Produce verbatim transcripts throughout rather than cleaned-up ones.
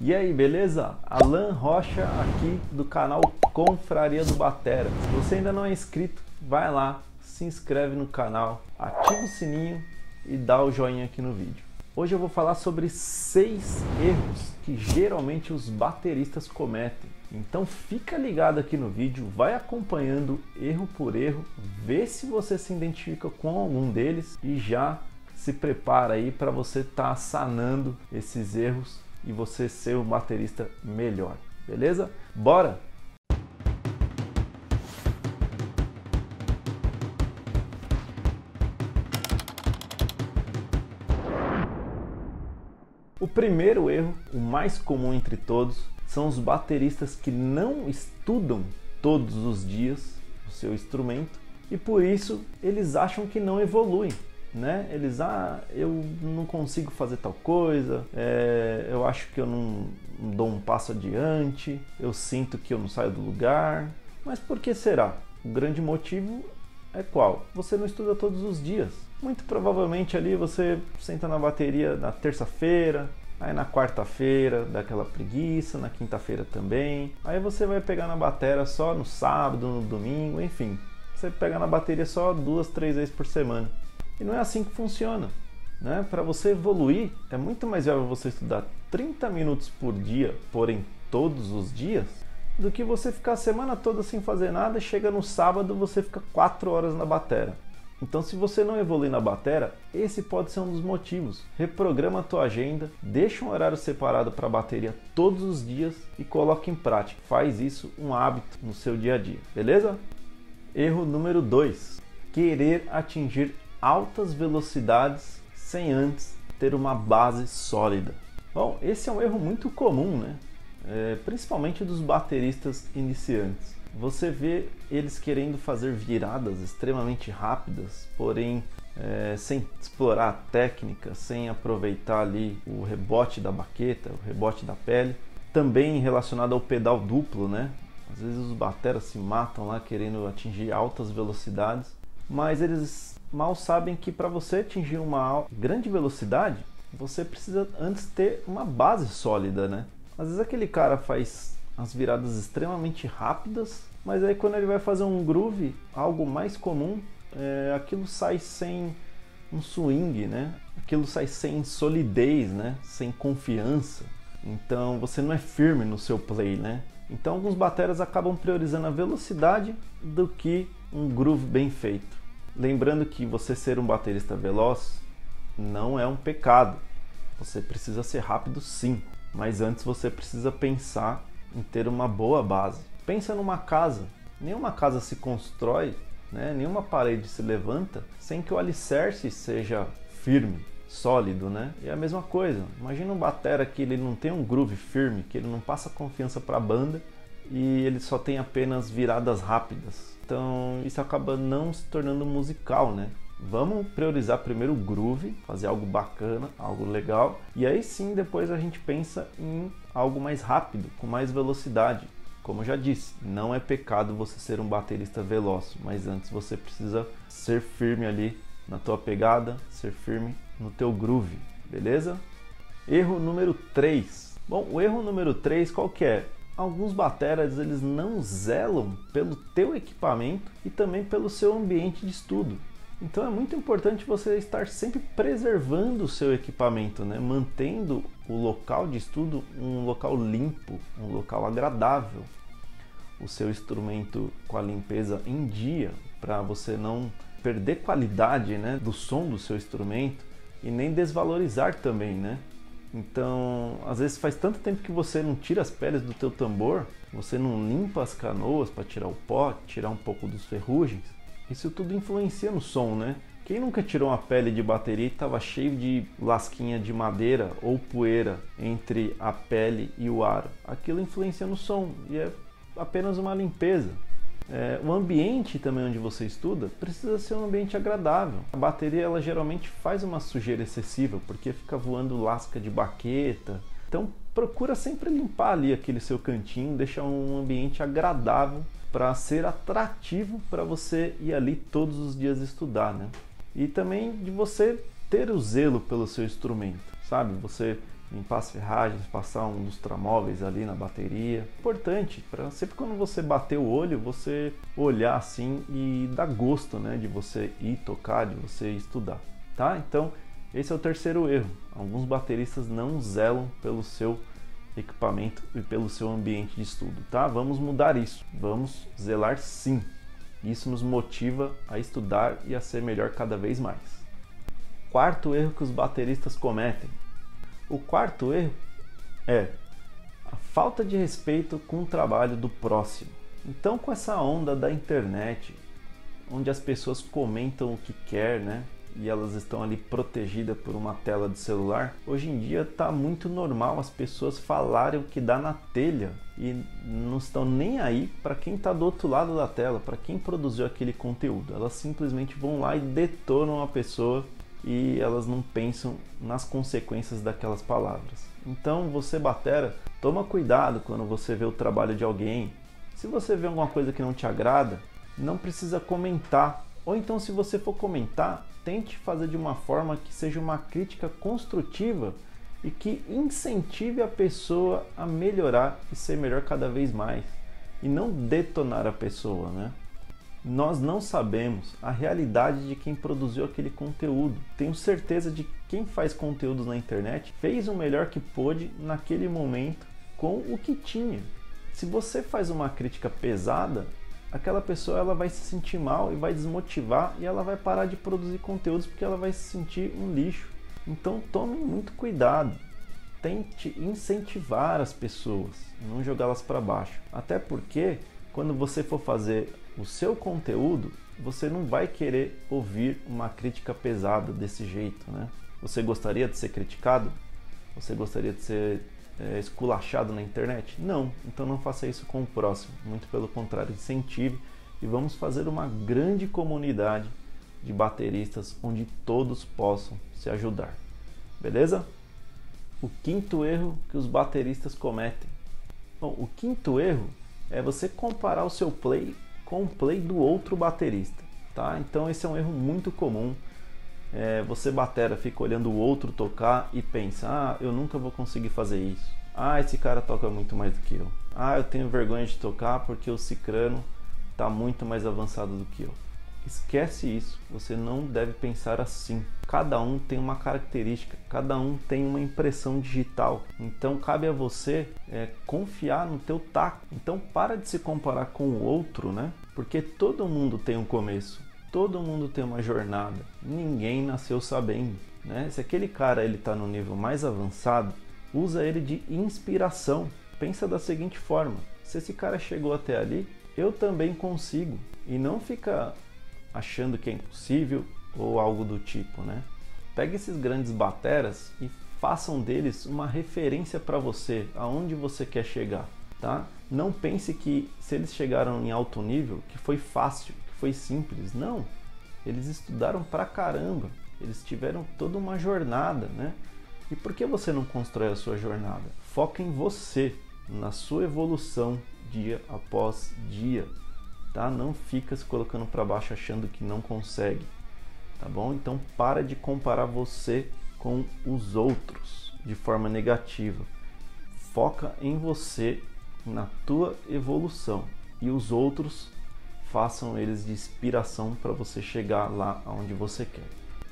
E aí, beleza? Alan Rocha aqui do canal Confraria do Batera. Se você ainda não é inscrito, vai lá, se inscreve no canal, ativa o sininho e dá o joinha aqui no vídeo. Hoje eu vou falar sobre seis erros que geralmente os bateristas cometem. Então fica ligado aqui no vídeo, vai acompanhando erro por erro, vê se você se identifica com algum deles e já se prepara aí para você estar sanando esses erros e você ser um baterista melhor, beleza? Bora! O primeiro erro, o mais comum entre todos, são os bateristas que não estudam todos os dias o seu instrumento e por isso eles acham que não evoluem. Né? Eles, ah, eu não consigo fazer tal coisa, é, eu acho que eu não, não dou um passo adiante, eu sinto que eu não saio do lugar. Mas por que será? O grande motivo é qual? Você não estuda todos os dias. Muito provavelmente ali você senta na bateria na terça-feira, aí na quarta-feira dá aquela preguiça, na quinta-feira também, aí você vai pegar na bateria só no sábado, no domingo, enfim, você pega na bateria só duas, três vezes por semana. E não é assim que funciona, né? Para você evoluir, é muito mais viável você estudar trinta minutos por dia, porém todos os dias, do que você ficar a semana toda sem fazer nada e chega no sábado você fica quatro horas na bateria. Então se você não evoluir na bateria, esse pode ser um dos motivos. Reprograma a tua agenda, deixa um horário separado para a bateria todos os dias e coloca em prática. Faz isso um hábito no seu dia a dia, beleza? Erro número dois. Querer atingir altas velocidades sem antes ter uma base sólida. Bom, esse é um erro muito comum, né? É, principalmente dos bateristas iniciantes. Você vê eles querendo fazer viradas extremamente rápidas, porém é, sem explorar a técnica, sem aproveitar ali o rebote da baqueta, o rebote da pele. Também relacionado ao pedal duplo, né? Às vezes os bateras se matam lá querendo atingir altas velocidades, mas eles mal sabem que para você atingir uma grande velocidade, você precisa antes ter uma base sólida, né? Às vezes aquele cara faz as viradas extremamente rápidas, mas aí quando ele vai fazer um groove, algo mais comum, é, aquilo sai sem um swing, né? Aquilo sai sem solidez, né? Sem confiança. Então você não é firme no seu play, né? Então alguns bateras acabam priorizando a velocidade do que um groove bem feito. Lembrando que você ser um baterista veloz não é um pecado. Você precisa ser rápido sim, mas antes você precisa pensar em ter uma boa base. Pensa numa casa. Nenhuma casa se constrói, né? Nenhuma parede se levanta sem que o alicerce seja firme, sólido, né? E é a mesma coisa. Imagina um batera que ele não tem um groove firme, que ele não passa confiança para a banda e ele só tem apenas viradas rápidas. Então isso acaba não se tornando musical, né? Vamos priorizar primeiro o groove, fazer algo bacana, algo legal, e aí sim depois a gente pensa em algo mais rápido, com mais velocidade. Como eu já disse, não é pecado você ser um baterista veloz, mas antes você precisa ser firme ali na tua pegada, ser firme no teu groove, beleza? Erro número três. Bom, o erro número três qual que é? Alguns bateras eles não zelam pelo teu equipamento e também pelo seu ambiente de estudo. Então é muito importante você estar sempre preservando o seu equipamento, né? Mantendo o local de estudo um local limpo, um local agradável. O seu instrumento com a limpeza em dia, para você não perder qualidade, né, do som do seu instrumento e nem desvalorizar também, né? Então, às vezes faz tanto tempo que você não tira as peles do teu tambor, você não limpa as canoas para tirar o pó, tirar um pouco dos ferrugens. Isso tudo influencia no som, né? Quem nunca tirou uma pele de bateria e estava cheio de lasquinha de madeira ou poeira entre a pele e o aro? Aquilo influencia no som e é apenas uma limpeza. É, o ambiente também onde você estuda precisa ser um ambiente agradável. A bateria ela geralmente faz uma sujeira excessiva porque fica voando lasca de baqueta. Então procura sempre limpar ali aquele seu cantinho, deixar um ambiente agradável para ser atrativo para você ir ali todos os dias estudar, né? E também de você ter o zelo pelo seu instrumento, sabe? Você limpar as ferragens, passar um lustramóveis ali na bateria. Importante, para sempre quando você bater o olho, você olhar assim e dar gosto, né, de você ir tocar, de você estudar, tá? Então, esse é o terceiro erro. Alguns bateristas não zelam pelo seu equipamento e pelo seu ambiente de estudo, tá? Vamos mudar isso. Vamos zelar sim. Isso nos motiva a estudar e a ser melhor cada vez mais. Quarto erro que os bateristas cometem. O quarto erro é a falta de respeito com o trabalho do próximo. Então, com essa onda da internet, onde as pessoas comentam o que quer, né? E elas estão ali protegidas por uma tela de celular, hoje em dia está muito normal as pessoas falarem o que dá na telha e não estão nem aí para quem está do outro lado da tela, para quem produziu aquele conteúdo. Elas simplesmente vão lá e detonam a pessoa e elas não pensam nas consequências daquelas palavras. Então, você batera, toma cuidado quando você vê o trabalho de alguém. Se você vê alguma coisa que não te agrada, não precisa comentar. Ou então, se você for comentar, tente fazer de uma forma que seja uma crítica construtiva e que incentive a pessoa a melhorar e ser melhor cada vez mais. E não detonar a pessoa, né? Nós não sabemos a realidade de quem produziu aquele conteúdo. Tenho certeza de que quem faz conteúdos na internet fez o melhor que pôde naquele momento com o que tinha. Se você faz uma crítica pesada, aquela pessoa ela vai se sentir mal e vai desmotivar e ela vai parar de produzir conteúdos porque ela vai se sentir um lixo. Então tome muito cuidado, tente incentivar as pessoas, não jogá-las para baixo. Até porque quando você for fazer o seu conteúdo, você não vai querer ouvir uma crítica pesada desse jeito, né? Você gostaria de ser criticado? Você gostaria de ser é, esculachado na internet? Não, então não faça isso com o próximo, muito pelo contrário, incentive e vamos fazer uma grande comunidade de bateristas onde todos possam se ajudar, beleza? O quinto erro que os bateristas cometem. Bom, o quinto erro é você comparar o seu play com o play do outro baterista, tá? Então esse é um erro muito comum. É, você batera, fica olhando o outro tocar e pensa, ah, eu nunca vou conseguir fazer isso. Ah, esse cara toca muito mais do que eu. Ah, eu tenho vergonha de tocar porque o cicrano está muito mais avançado do que eu. Esquece isso, você não deve pensar assim. Cada um tem uma característica, cada um tem uma impressão digital. Então cabe a você é, confiar no teu taco. Então para de se comparar com o outro, né? Porque todo mundo tem um começo, todo mundo tem uma jornada. Ninguém nasceu sabendo, né? Se aquele cara ele está no nível mais avançado, usa ele de inspiração. Pensa da seguinte forma: se esse cara chegou até ali, eu também consigo. E não fica achando que é impossível ou algo do tipo, né? Pegue esses grandes bateras e façam deles uma referência para você, aonde você quer chegar, tá? Não pense que se eles chegaram em alto nível, que foi fácil, que foi simples. Não, eles estudaram pra caramba, eles tiveram toda uma jornada, né? E por que você não constrói a sua jornada? Foca em você, na sua evolução dia após dia. Tá? Não fica se colocando para baixo achando que não consegue, tá bom? Então para de comparar você com os outros de forma negativa. Foca em você, na tua evolução, e os outros façam eles de inspiração para você chegar lá onde você quer.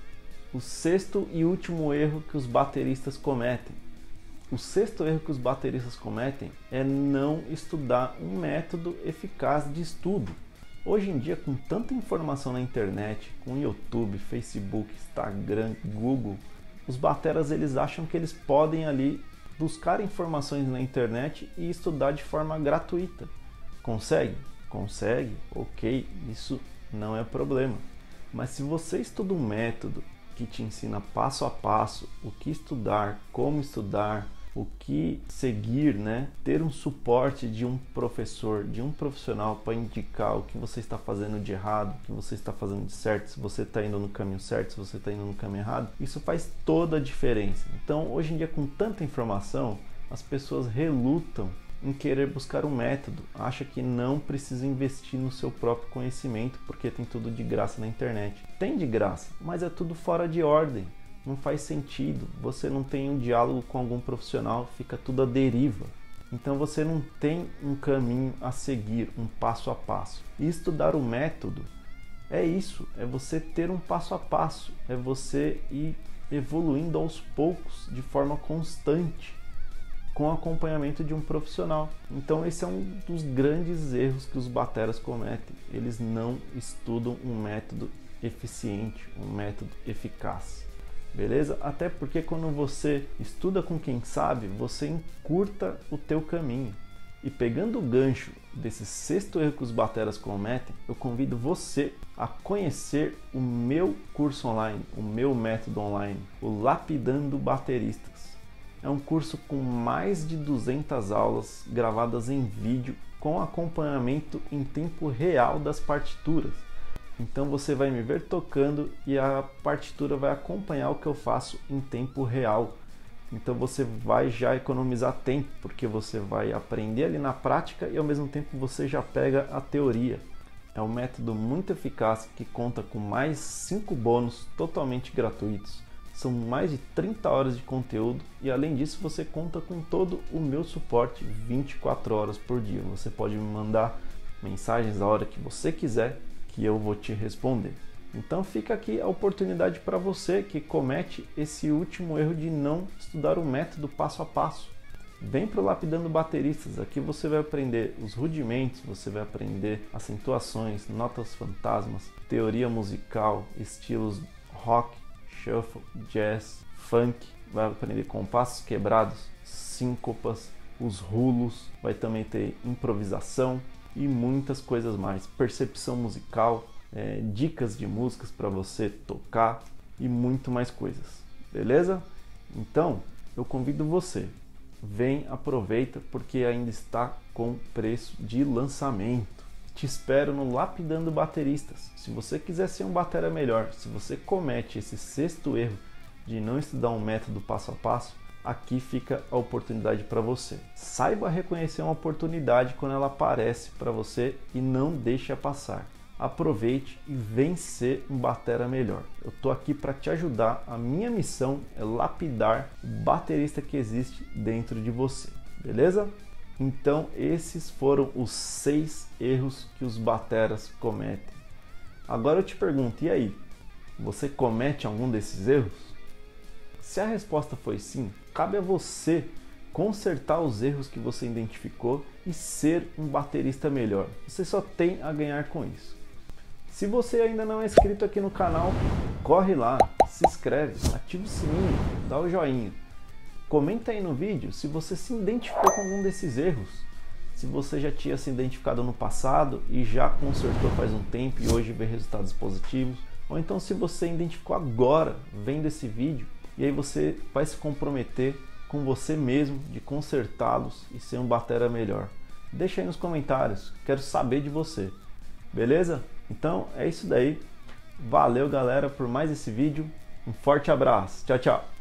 O sexto e último erro que os bateristas cometem. O sexto erro que os bateristas cometem é não estudar um método eficaz de estudo. Hoje em dia, com tanta informação na internet, com YouTube, Facebook, Instagram, Google, os bateras eles acham que eles podem ali buscar informações na internet e estudar de forma gratuita. Consegue? Consegue? Ok, isso não é problema. Mas se você estuda um método que te ensina passo a passo o que estudar, como estudar, o que seguir, né? Ter um suporte de um professor, de um profissional para indicar o que você está fazendo de errado, o que você está fazendo de certo, se você está indo no caminho certo, se você está indo no caminho errado, isso faz toda a diferença. Então, hoje em dia, com tanta informação, as pessoas relutam em querer buscar um método, acha que não precisa investir no seu próprio conhecimento porque tem tudo de graça na internet. Tem de graça, mas é tudo fora de ordem. não faz sentido, você não tem um diálogo com algum profissional, fica tudo à deriva. Então você não tem um caminho a seguir, um passo a passo. E estudar o método é isso, é você ter um passo a passo, é você ir evoluindo aos poucos, de forma constante, com acompanhamento de um profissional. Então esse é um dos grandes erros que os bateras cometem. Eles não estudam um método eficiente, um método eficaz. Beleza? Até porque quando você estuda com quem sabe, você encurta o teu caminho. E pegando o gancho desse sexto erro que os bateras cometem, eu convido você a conhecer o meu curso online, o meu método online, o Lapidando Bateristas. É um curso com mais de duzentas aulas gravadas em vídeo com acompanhamento em tempo real das partituras. Então você vai me ver tocando e a partitura vai acompanhar o que eu faço em tempo real. Então você vai já economizar tempo, porque você vai aprender ali na prática e ao mesmo tempo você já pega a teoria. É um método muito eficaz que conta com mais cinco bônus totalmente gratuitos. São mais de trinta horas de conteúdo e além disso você conta com todo o meu suporte vinte e quatro horas por dia. Você pode me mandar mensagens a hora que você quiser que eu vou te responder. Então fica aqui a oportunidade para você que comete esse último erro de não estudar o método passo a passo. Vem para o Lapidando Bateristas, aqui você vai aprender os rudimentos, você vai aprender acentuações, notas fantasmas, teoria musical, estilos rock, shuffle, jazz, funk, vai aprender compassos quebrados, síncopas, os rulos, vai também ter improvisação e muitas coisas mais, percepção musical, É, dicas de músicas para você tocar e muito mais coisas, beleza? Então eu convido você, vem, aproveita porque ainda está com preço de lançamento. Te espero no Lapidando Bateristas. Se você quiser ser um batera melhor, se você comete esse sexto erro de não estudar um método passo a passo, aqui fica a oportunidade para você. Saiba reconhecer uma oportunidade quando ela aparece para você e não deixe-a passar. Aproveite e vem ser um batera melhor. Eu tô aqui para te ajudar. A minha missão é lapidar o baterista que existe dentro de você, beleza? Então esses foram os seis erros que os bateras cometem. Agora eu te pergunto, e aí? Você comete algum desses erros? Se a resposta foi sim, cabe a você consertar os erros que você identificou e ser um baterista melhor. Você só tem a ganhar com isso. Se você ainda não é inscrito aqui no canal, corre lá, se inscreve, ativa o sininho, dá o joinha. Comenta aí no vídeo se você se identificou com algum desses erros. Se você já tinha se identificado no passado e já consertou faz um tempo e hoje vê resultados positivos. Ou então se você identificou agora vendo esse vídeo e aí você vai se comprometer com você mesmo de consertá-los e ser um batera melhor. Deixa aí nos comentários, quero saber de você. Beleza? Então é isso daí. Valeu galera por mais esse vídeo. Um forte abraço. Tchau, tchau.